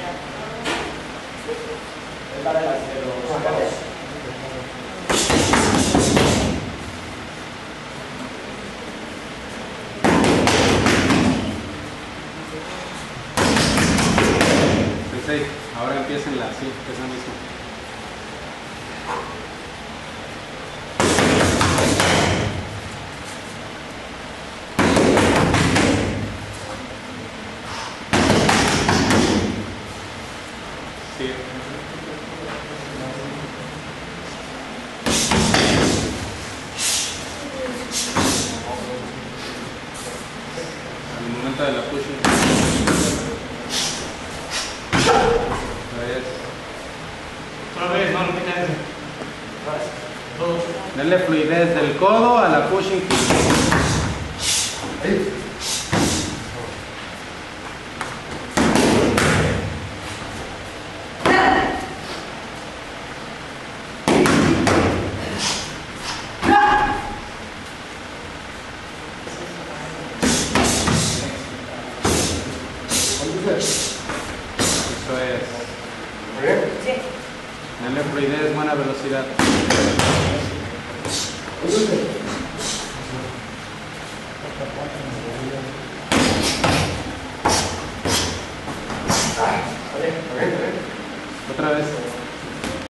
Para el acero. Sensei, ahora empiecen la, sí, esa misma. Sí. Al momento de la pushing. Otra vez, no repita eso. Dos. Denle fluidez del codo a la pushing. Eso es. Denle fluidez, buena velocidad.